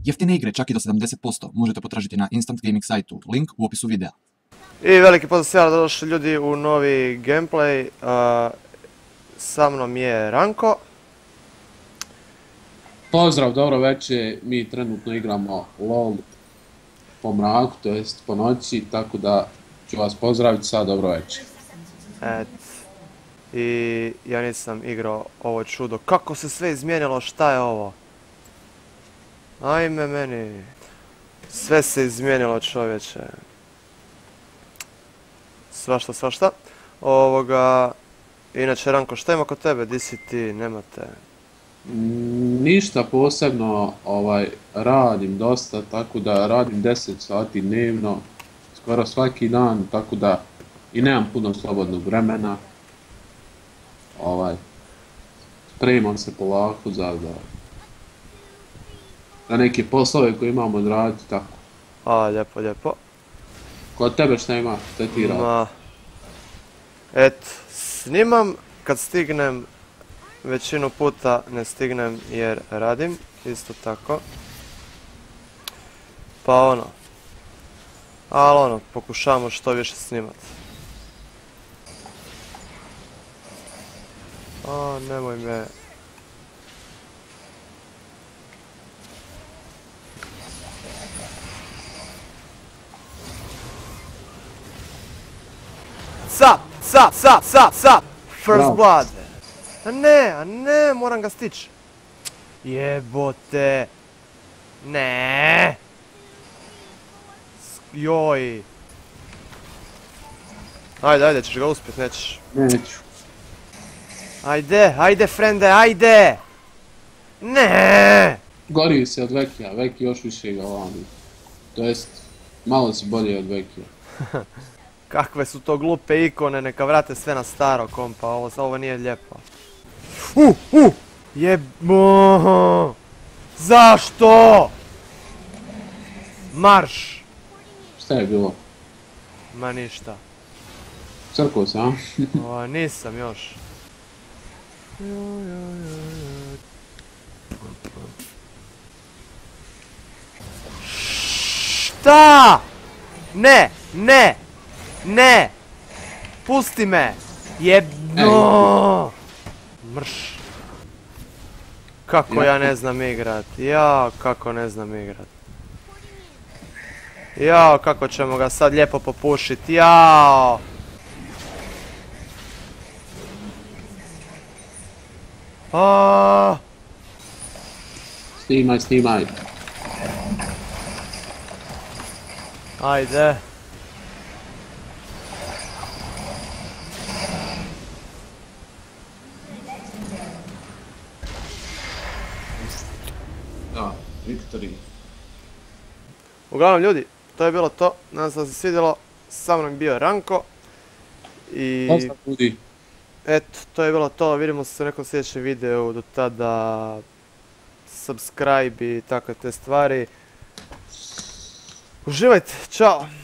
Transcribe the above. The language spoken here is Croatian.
Jeftine igre čak i do 70% možete potražiti na Instant Gaming sajtu, link u opisu videa. I veliki pozdrav svima, došli ljudi u novi gameplay. Sa mnom je Ranko. Pozdrav, dobro večer, mi trenutno igramo LOL po mraku, to jest po noći, tako da ću vas pozdraviti sad, dobro večer. I ja nisam igrao ovo čudo. Kako se sve izmijenilo, šta je ovo? Ajme meni. Sve se izmijenilo, čovječe. Svašta. Inače, Ranko, šta ima kod tebe? Di si ti? Nema te? Ništa posebno, radim dosta, tako da radim 10 sati dnevno, skoro svaki dan, tako da i nemam puno slobodnog vremena. Spremam se polako za neke poslove koje imamo odraditi, tako. Lijepo. Kod tebe šta ima? Šta ti radi? Eto, snimam kad stignem, većinu puta ne stignem jer radim, isto tako. Pa ali pokušavamo što više snimat. Nemoj me... Sap! First blood! A ne, moram ga stići. Jebote! Ne! Joj! Ajde, ćeš ga uspjet, nećeš. Neću. Ajde, frende, ajde! Ne! Gori se od Vekija, Veki još više ga lami. To jest, malo si bolje od Vekija. Kakve su to glupe ikone, neka vrate sve na staro kompa, ovo nije lijepo. Jebo! Zašto? Marš! Šta je bilo? Ma ništa. Crkao se, a? Nisam još. Šta? Ne! Pusti me! Jebno! Mrš! Kako ja ne znam igrat, kako ne znam igrat. Kako ćemo ga sad lijepo popušit, Snimaj. Ajde. Victory. Uglavnom ljudi, to je bilo to. Nadam se da se svidjelo. Sa mnom je bio Ranko. I... Pozdrav ljudi. Eto, to je bilo to. Vidimo se u nekom sljedećem videu. Do tada... subscribe i takve te stvari. Uživajte, čao!